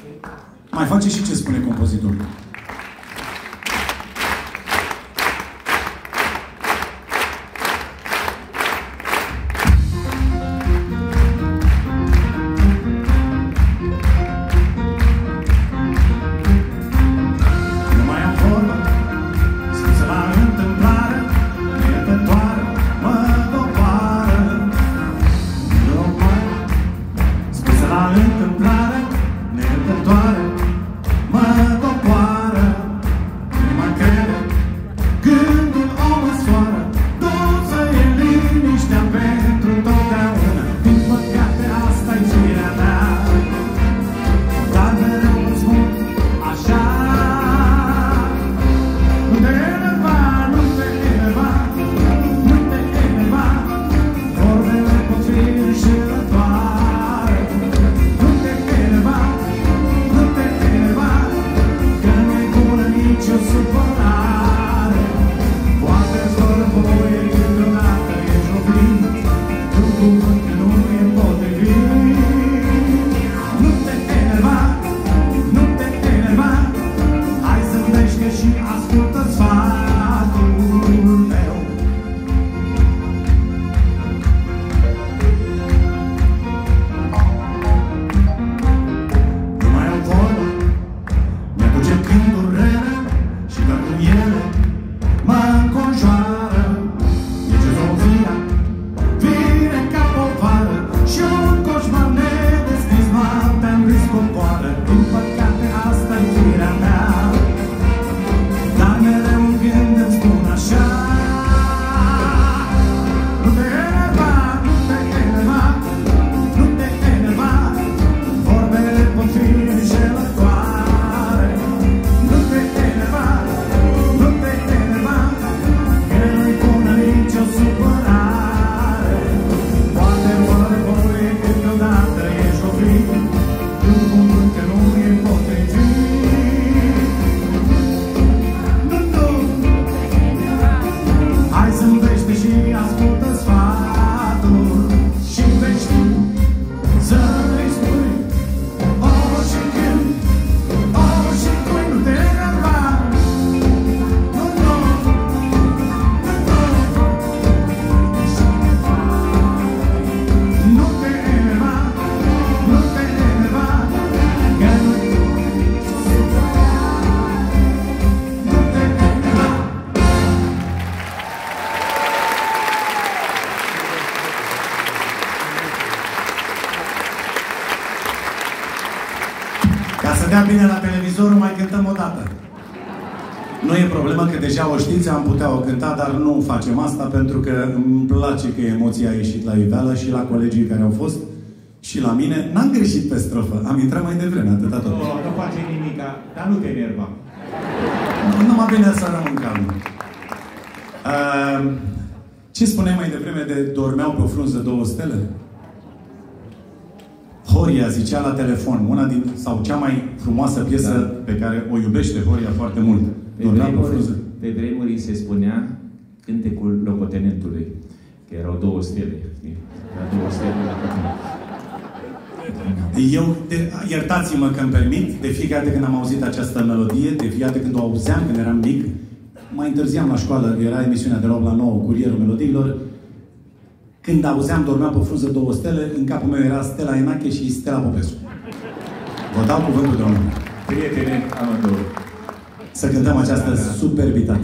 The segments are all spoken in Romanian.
Mai face și ce spune compozitorul. Bine la televizor, mai cântăm o dată. Nu e problemă că deja o știți, am putea o cânta, dar nu facem asta pentru că îmi place că emoția a ieșit la iveală și la colegii care au fost și la mine. N-am greșit pe strofă, am intrat mai devreme, atâta tot. Nu face nimica, dar nu te enerva. Nu mă bine să rămân calm. Ce spuneai mai devreme de dormeau pe o frunză două stele? Horia zicea la telefon, una din, sau cea mai frumoasă piesă pe care o iubește Horia foarte mult. Pe vremuri se spunea cântecul locotenentului, că erau două stele. Era două stele la Eu, iertați-mă că îmi permit, de fiecare dată când am auzit această melodie, de fiecare dată când o auzeam, când eram mic, mai întârziam la școală, era emisiunea de la 8 la 9, Curierul Melodiilor. Când auzeam dormea pe frunză două stele, în capul meu era Stella Enache și Stella Popescu. Vă dau cuvântul de oameni. Prietene, amândouă. Să cântăm această superbitate.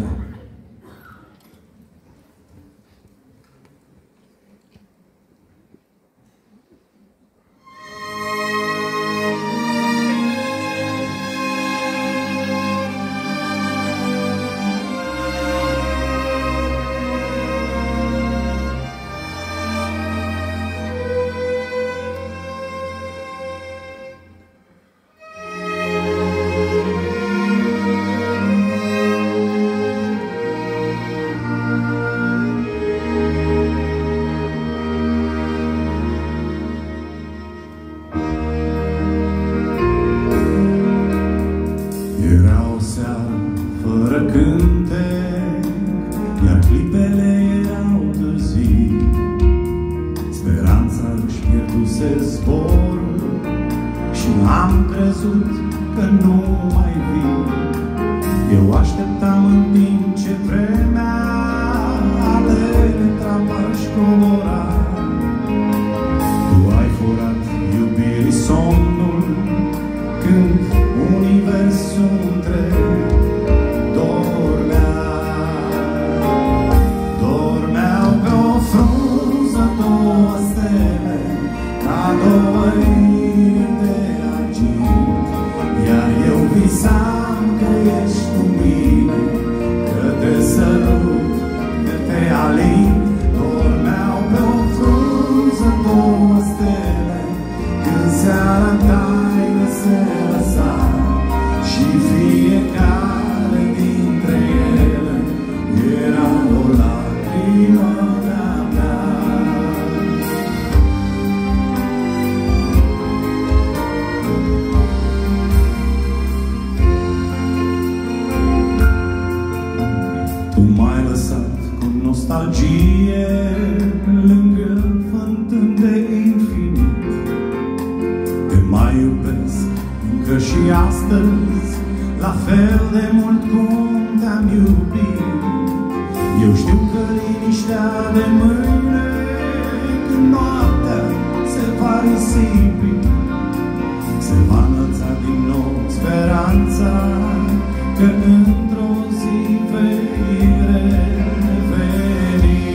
Și am crezut că nu mai vin. Eu așteptam în timp ce vremea alele trapă-și colora. Tu ai furat iubirii somnul când universul întreg dormea. Dormeau pe o frunză două stele, ca două inimi de argint. Iar eu visam că ești cu mine, că te sărut, că te alin. Dormeau pe o frunză două stele, când seara taină se lăsa. Și fiecare dintre ele era o lacrimă de-a mea. Tu m-ai lăsat cu nostalgie lângă fântâni de infinit. Te mai iubesc încă și astăzi, la fel de mult cum te-am iubit. Eu știu că liniștea de mâine, când noaptea se va risipi, se va înălța din nou speranța că într-o zi vei reveni.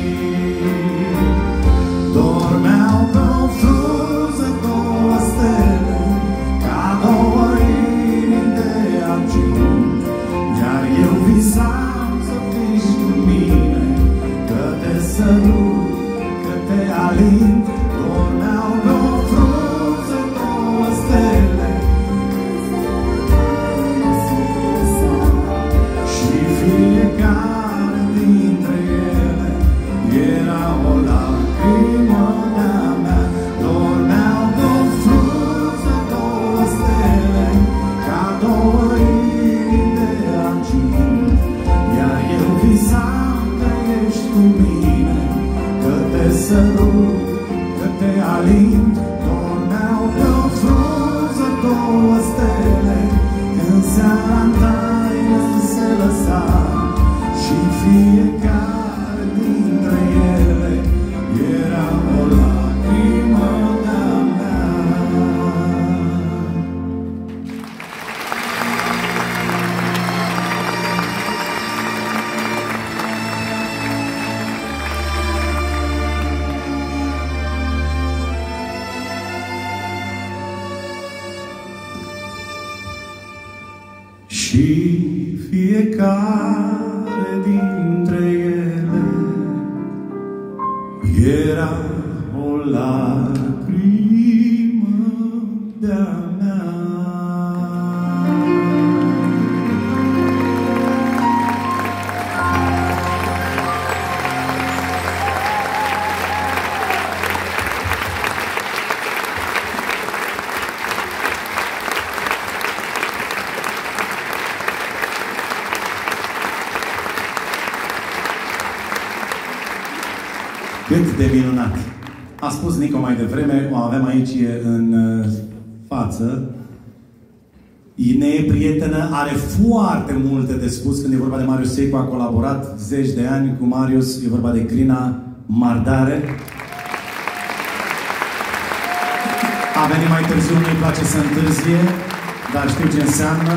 Dormeau pe o frunză două stele, ca două inimi de argint. Iar eu visam să fii cu mine, că te sărut, că te alin. Dormeau pe o frunză două stele, și fiecare dintre ele era o lacrimă de-a mea. Dormeau pe o frunză două stele, ca două inimi de argint. Iar eu visam că ești cu mine, că te sărut, că te alin. Dormeau pe o frunză două stele, când seara în taină se lăsa. Și fiecare dintre ele era o lacrimă de-a mea. Și fiecare dintre ele era o lacrimă de-a mea. Cât de minunat! A spus Nico mai devreme, o avem aici în față. Ne e prietenă, are foarte multe de spus când e vorba de Marius Seicu, a colaborat zeci de ani cu Marius, e vorba de Crina Mardare. A venit mai târziu, nu-i place să întârzie, dar știu ce înseamnă.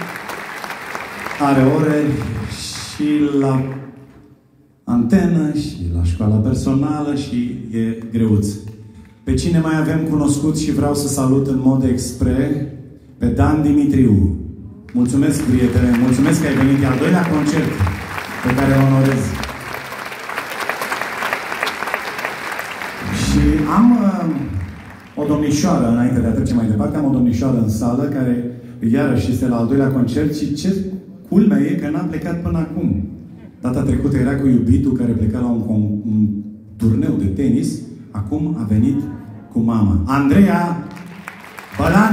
Are ore și la antenă și la școala personală și e greuț. Pe cine mai avem cunoscut și vreau să salut în mod expre? Pe Dan Dimitriu. Mulțumesc, prietene, mulțumesc că ai venit. E al doilea concert pe care îl onorez. Și am o domnișoară, înainte de a trece mai departe, am o domnișoară în sală care iarăși este la al doilea concert și ce culmea e că n-am plecat până acum. Data trecută era cu iubitul care pleca la un turneu de tenis, acum a venit cu mama. Andreea Bălan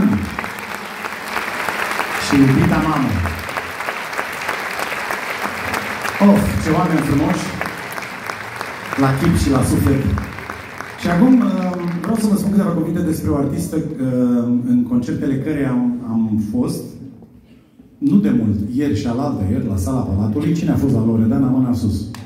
și iubita mamă. Of, ce oameni frumoși, la chip și la suflet. Și acum vreau vreau să vă spun câteva cuvinte despre o artistă în concertele care am fost, nu de mult, ieri și alaltă ieri, la Sala Palatului. Cine a fost la Loredana? Mâna sus.